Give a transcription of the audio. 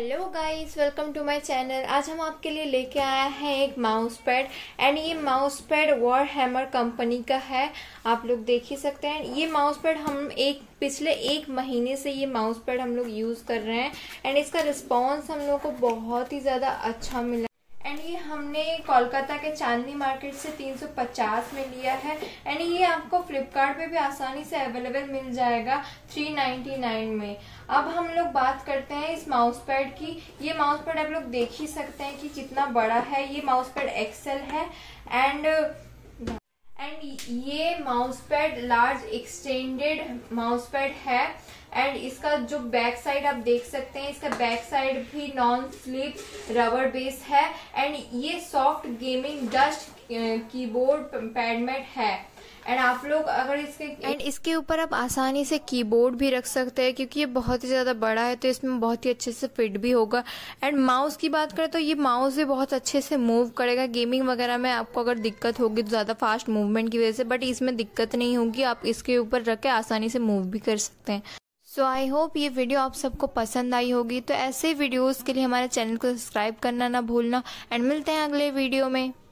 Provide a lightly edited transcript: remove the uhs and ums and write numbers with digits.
Hello guys, welcome to my channel. आज हम आपके लिए लेके आए हैं एक माउस पैड एंड ये माउस पैड वॉरहैमर कंपनी का है। आप लोग देख ही सकते हैं। ये माउस पैड हम पिछले एक महीने से ये माउस पैड हम लोग यूज़ कर रहे हैं एंड इसका रिस्पॉन्स हम लोग को बहुत ही ज़्यादा अच्छा मिला एंड ये हमने कोलकाता के चांदनी मार्केट से 350 में लिया है एंड ये आपको फ्लिपकार्ट पे भी आसानी से अवेलेबल मिल जाएगा 399 में। अब हम लोग बात करते हैं इस माउस पैड की। ये माउस पैड आप लोग देख ही सकते हैं कि कितना बड़ा है। ये माउस पैड एक्सेल है एंड ये mouse pad large extended mouse pad है एंड इसका जो बैक साइड आप देख सकते हैं, इसका बैक साइड भी नॉन स्लिप रबर बेस है एंड ये soft gaming dust keyboard pad mat है एंड आप लोग अगर इसके ऊपर आप आसानी से कीबोर्ड भी रख सकते हैं क्योंकि ये बहुत ही ज़्यादा बड़ा है तो इसमें बहुत ही अच्छे से फिट भी होगा। एंड माउस की बात करें तो ये माउस भी बहुत अच्छे से मूव करेगा। गेमिंग वगैरह में आपको अगर दिक्कत होगी तो ज़्यादा फास्ट मूवमेंट की वजह से, बट इसमें दिक्कत नहीं होगी। आप इसके ऊपर रख के आसानी से मूव भी कर सकते हैं। सो आई होप ये वीडियो आप सबको पसंद आई होगी। तो ऐसे वीडियोज़ के लिए हमारे चैनल को सब्सक्राइब करना ना भूलना एंड मिलते हैं अगले वीडियो में।